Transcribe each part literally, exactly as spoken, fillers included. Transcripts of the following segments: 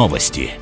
Новости.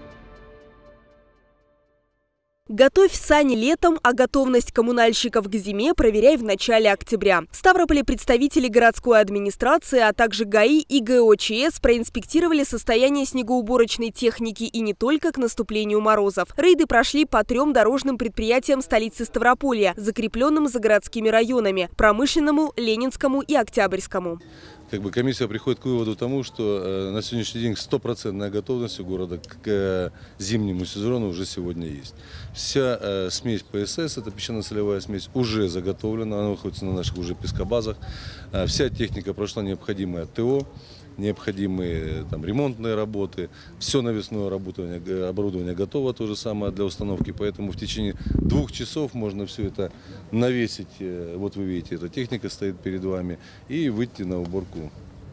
Готовь сани летом, а готовность коммунальщиков к зиме проверяй в начале октября. В Ставрополе представители городской администрации, а также ГАИ и ГОЧС проинспектировали состояние снегоуборочной техники и не только к наступлению морозов. Рейды прошли по трем дорожным предприятиям столицы Ставрополья, закрепленным за городскими районами – Промышленному, Ленинскому и Октябрьскому. Как бы комиссия приходит к выводу тому, что э, на сегодняшний день стопроцентная готовность у города к э, зимнему сезону уже сегодня есть. Вся э, смесь ПСС, это песчано-солевая смесь, уже заготовлена, она находится на наших уже пескобазах. Э, вся техника прошла необходимое ТО, необходимые там, ремонтные работы, все навесное оборудование, оборудование готово то же самое для установки, поэтому в течение двух часов можно все это навесить, вот вы видите, эта техника стоит перед вами, и выйти на уборку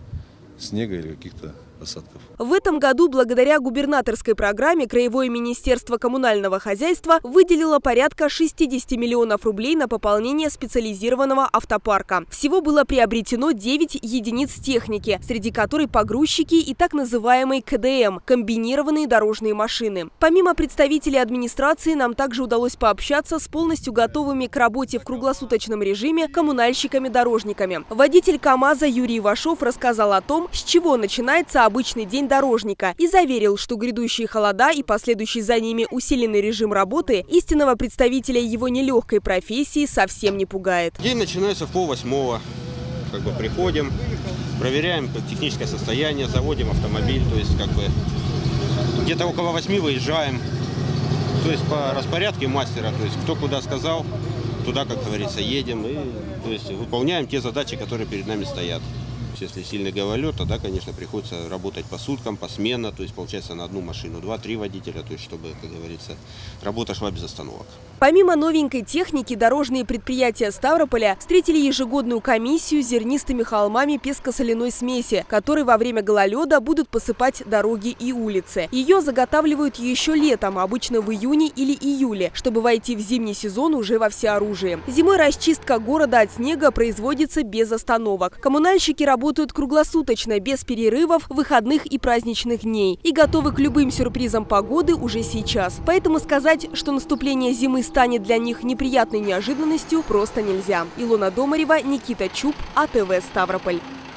снега или каких-то осадков. В этом году благодаря губернаторской программе Краевое министерство коммунального хозяйства выделило порядка шестидесяти миллионов рублей на пополнение специализированного автопарка. Всего было приобретено девять единиц техники, среди которой погрузчики и так называемый КДМ – комбинированные дорожные машины. Помимо представителей администрации, нам также удалось пообщаться с полностью готовыми к работе в круглосуточном режиме коммунальщиками-дорожниками. Водитель КАМАЗа Юрий Ивашов рассказал о том, с чего начинается обычный день дорожника, и заверил, что грядущие холода и последующий за ними усиленный режим работы истинного представителя его нелегкой профессии совсем не пугает. День начинается в полвосьмого. Как бы приходим, проверяем техническое состояние, заводим автомобиль, то есть как бы где-то около восьми выезжаем. То есть по распорядке мастера, то есть кто куда сказал, туда, как говорится, едем и то есть выполняем те задачи, которые перед нами стоят. Если сильный гололед, тогда, конечно, приходится работать по суткам, посменно, то есть получается на одну машину два-три водителя, то есть чтобы, как говорится, работа шла без остановок. Помимо новенькой техники, дорожные предприятия Ставрополя встретили ежегодную комиссию с зернистыми холмами песко-соляной смеси, которые во время гололеда будут посыпать дороги и улицы. Ее заготавливают еще летом, обычно в июне или июле, чтобы войти в зимний сезон уже во всеоружии. Зимой расчистка города от снега производится без остановок. Коммунальщики работают Работают круглосуточно, без перерывов, выходных и праздничных дней. И готовы к любым сюрпризам погоды уже сейчас. Поэтому сказать, что наступление зимы станет для них неприятной неожиданностью, просто нельзя. Илона Домарева, Никита Чуб, АТВ Ставрополь.